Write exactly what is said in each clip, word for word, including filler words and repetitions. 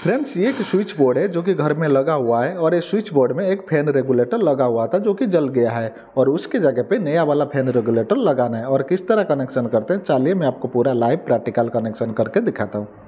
Friends, ये एक switch board है जो कि घर में लगा हुआ है और इस स्विच बोर्ड में एक फैन रेगुलेटर लगा हुआ था जो कि जल गया है और उसके जगह पे नया वाला फैन रेगुलेटर लगाना है। और किस तरह कनेक्शन करते हैं, चलिए मैं आपको पूरा लाइव प्रैक्टिकल कनेक्शन करके दिखाता हूँ।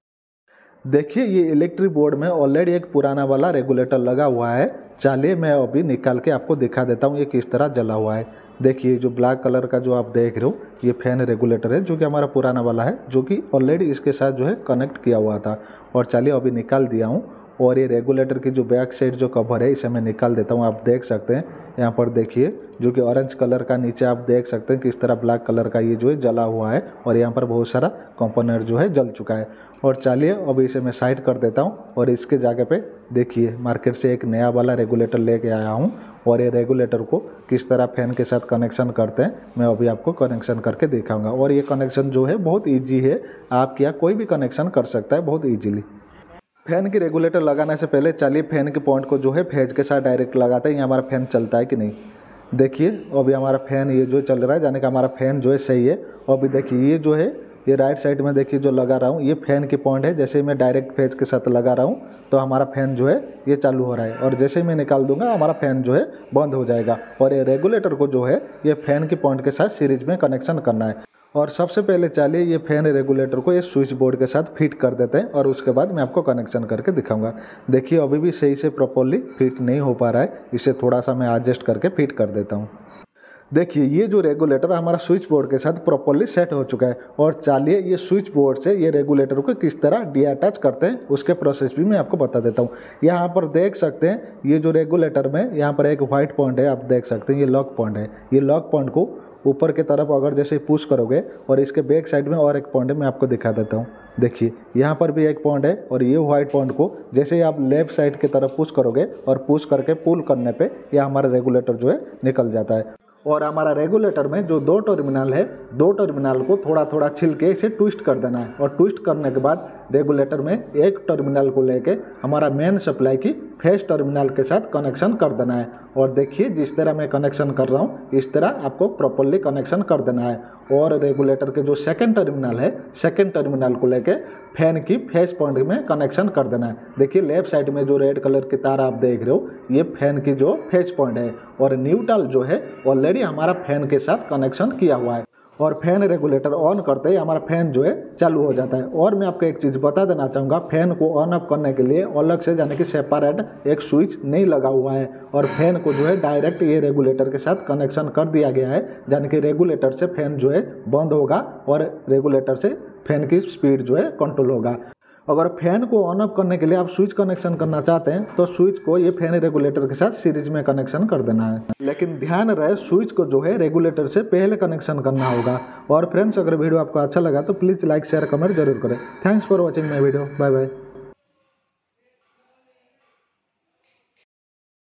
देखिए, ये इलेक्ट्रिक बोर्ड में ऑलरेडी एक पुराना वाला रेगुलेटर लगा हुआ है। चलिए मैं अभी निकाल के आपको दिखा देता हूँ ये किस तरह जला हुआ है। देखिए, जो ब्लैक कलर का जो आप देख रहे हो ये फैन रेगुलेटर है जो कि हमारा पुराना वाला है, जो कि ऑलरेडी इसके साथ जो है कनेक्ट किया हुआ था। और चलिए अभी निकाल दिया हूँ। और ये रेगुलेटर की जो बैक साइड जो कवर है इसे मैं निकाल देता हूँ। आप देख सकते हैं यहाँ पर, देखिए जो कि ऑरेंज कलर का, नीचे आप देख सकते हैं किस तरह ब्लैक कलर का ये जो है जला हुआ है और यहाँ पर बहुत सारा कंपोनेंट जो है जल चुका है। और चलिए अभी इसे मैं साइड कर देता हूँ और इसके जगह पे देखिए मार्केट से एक नया वाला रेगुलेटर लेके आया हूँ। और ये रेगुलेटर को किस तरह फैन के साथ कनेक्शन करते हैं मैं अभी आपको कनेक्शन करके दिखाऊंगा। और ये कनेक्शन जो है बहुत ईजी है, आप क्या कोई भी कनेक्शन कर सकता है बहुत ईजीली। फैन की रेगुलेटर लगाने से पहले चलिए फैन के पॉइंट को जो है फेज के साथ डायरेक्ट लगाते हैं, ये हमारा फैन चलता है कि नहीं। देखिए अभी हमारा फैन ये जो चल रहा है, यानी कि हमारा फैन जो है सही है। और अभी देखिए ये जो है ये राइट साइड में देखिए जो लगा रहा हूँ ये फैन की पॉइंट है। जैसे ही मैं डायरेक्ट फेज के साथ लगा रहा हूँ तो हमारा फैन जो है ये चालू हो रहा है और जैसे ही मैं निकाल दूंगा हमारा फैन जो है बंद हो जाएगा। और ये रेगुलेटर को जो है ये फैन की पॉइंट के साथ सीरीज में कनेक्शन करना है। और सबसे पहले चलिए ये फैन रेगुलेटर को ये स्विच बोर्ड के साथ फिट कर देते हैं और उसके बाद मैं आपको कनेक्शन करके दिखाऊंगा। देखिए अभी भी सही से प्रॉपर्ली फिट नहीं हो पा रहा है, इसे थोड़ा सा मैं एडजस्ट करके फिट कर देता हूँ। देखिए ये जो रेगुलेटर हमारा स्विच बोर्ड के साथ प्रॉपर्ली सेट हो चुका है। और चलिए ये स्विच बोर्ड से ये रेगुलेटर को किस तरह डीअटैच करते हैं उसके प्रोसेस भी मैं आपको बता देता हूँ। यहाँ पर देख सकते हैं ये जो रेगुलेटर में यहाँ पर एक वाइट पॉइंट है, आप देख सकते हैं ये लॉक पॉइंट है। ये लॉक पॉइंट को ऊपर की तरफ अगर जैसे पुश करोगे और इसके बैक साइड में और एक पॉइंट है, मैं आपको दिखा देता हूँ। देखिए यहाँ पर भी एक पॉइंट है और ये वाइट पॉइंट को जैसे ही आप लेफ्ट साइड की तरफ पुश करोगे और पुश करके पुल करने पे यह हमारा रेगुलेटर जो है निकल जाता है। और हमारा रेगुलेटर में जो दो टर्मिनल है, दो टर्मिनल को थोड़ा थोड़ा छिल के इसे ट्विस्ट कर देना है। और ट्विस्ट करने के बाद रेगुलेटर में एक टर्मिनल को लेके हमारा मेन सप्लाई की फेस टर्मिनल के साथ कनेक्शन कर देना है। और देखिए जिस तरह मैं कनेक्शन कर रहा हूँ इस तरह आपको प्रॉपर्ली कनेक्शन कर देना है। और रेगुलेटर के जो सेकंड टर्मिनल है, सेकंड टर्मिनल को लेके फैन की फेस पॉइंट में कनेक्शन कर देना है। देखिए लेफ्ट साइड में जो रेड कलर की तार आप देख रहे हो ये फैन की जो फेस पॉइंट है। और न्यूट्रल जो है ऑलरेडी हमारा फैन के साथ कनेक्शन किया हुआ है। और फैन रेगुलेटर ऑन करते ही हमारा फैन जो है चालू हो जाता है। और मैं आपको एक चीज़ बता देना चाहूँगा, फैन को ऑन ऑफ करने के लिए अलग से यानी कि सेपरेट एक स्विच नहीं लगा हुआ है। और फैन को जो है डायरेक्ट ये रेगुलेटर के साथ कनेक्शन कर दिया गया है, यानी कि रेगुलेटर से फैन जो है बंद होगा और रेगुलेटर से फैन की स्पीड जो है कंट्रोल होगा। अगर फैन को ऑन ऑफ करने के लिए आप स्विच कनेक्शन करना चाहते हैं तो स्विच को ये फैन रेगुलेटर के साथ सीरीज में कनेक्शन कर देना है। लेकिन ध्यान रहे स्विच को जो है रेगुलेटर से पहले कनेक्शन करना होगा। और फ्रेंड्स, अगर वीडियो आपको अच्छा लगा तो प्लीज़ लाइक शेयर कमेंट जरूर करें। Thanks for watching my video. Bye bye.